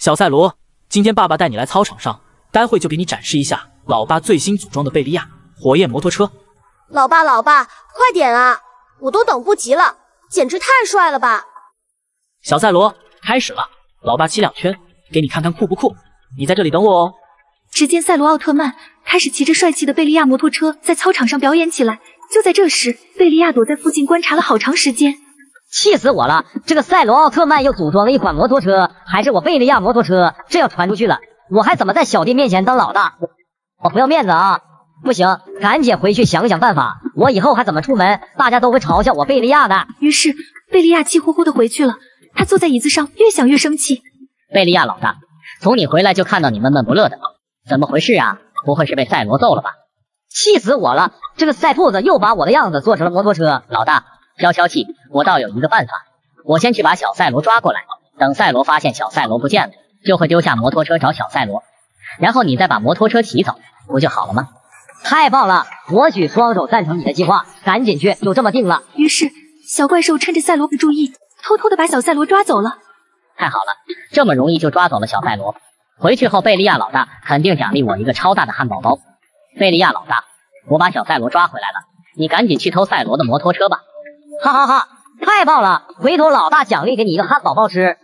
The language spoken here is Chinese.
小赛罗，今天爸爸带你来操场上，待会就给你展示一下老爸最新组装的贝利亚火焰摩托车。 老爸，快点啊！我都等不及了，简直太帅了吧！ 小赛罗，开始了，老爸骑2圈，给你看看酷不酷？你在这里等我哦。 只见赛罗奥特曼开始骑着帅气的贝利亚摩托车在操场上表演起来。就在这时，贝利亚躲在附近观察了好长时间。 气死我了！这个赛罗奥特曼又组装了一款摩托车，还是我贝利亚摩托车，这要传出去了，我还怎么在小弟面前当老大？我不要面子啊！不行，赶紧回去想办法，我以后还怎么出门，大家都会嘲笑我贝利亚的。 于是贝利亚气呼呼的回去了，他坐在椅子上越想越生气。 贝利亚老大，从你回来就看到你闷闷不乐的，怎么回事啊？不会是被赛罗揍了吧？气死我了！这个赛兔子又把我的样子做成了摩托车。老大，消气，我倒有一个办法，我先去把小赛罗抓过来，等赛罗发现小赛罗不见了，就会丢下摩托车找小赛罗，然后你再把摩托车骑走，不就好了吗？太棒了！我举双手赞成你的计划，赶紧去，就这么定了。 于是小怪兽趁着赛罗不注意，偷偷的把小赛罗抓走了。 太好了，这么容易就抓走了小赛罗。回去后贝利亚老大肯定奖励我一个超大的汉堡包。贝利亚老大，我把小赛罗抓回来了，你赶紧去偷赛罗的摩托车吧。哈，太棒了！回头老大奖励给你一个汉堡包吃。